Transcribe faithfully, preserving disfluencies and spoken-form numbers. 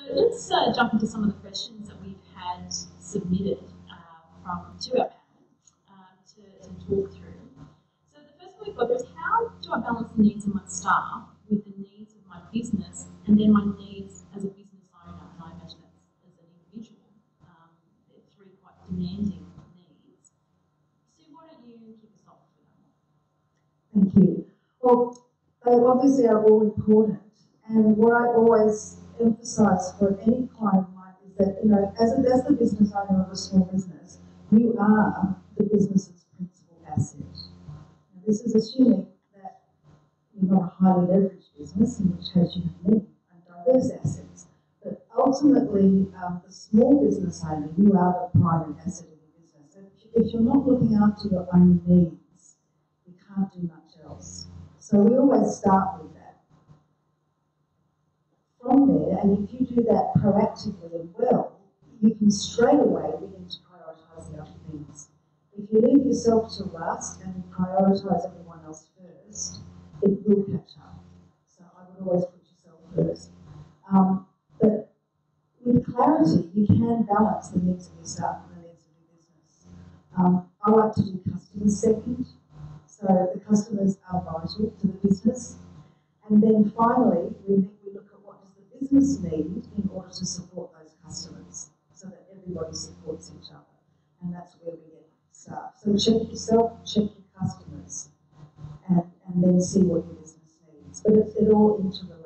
let's uh, jump into some of the questions that we've had submitted uh, from to our panel uh, to, to talk through. So the first one we've got is, how do I balance the needs of my staff with the needs of my business and then my needs as a business owner? And I imagine that's as an individual. Um, they're three quite demanding needs. Sue, why don't you kick us off with that one? Thank you. Well, they obviously are all important, and what I always emphasise for any client of mine is that, you know, as, a, as the business owner of a small business, you are the business's principal asset. Now, this is assuming that you're not a highly leveraged business, in which case you have many and diverse assets. But ultimately, um, the small business owner, you are the primary asset of the business. So if you're not looking after your own needs, you can't do much else. So we always start with that. From there, and if you do that proactively and well, you can straight away begin to prioritise the other things. If you leave yourself to last and prioritise everyone else first, it will catch up. So I would always put yourself first. Um, but with clarity, you can balance the needs of your staff and the needs of your business. Um, I like to do customers second. So the customers are vital to the business. And then finally, we need business need in order to support those customers so that everybody supports each other. And that's where we get staff. So check yourself, check your customers, and, and then see what your business needs. But it, it all interrelates.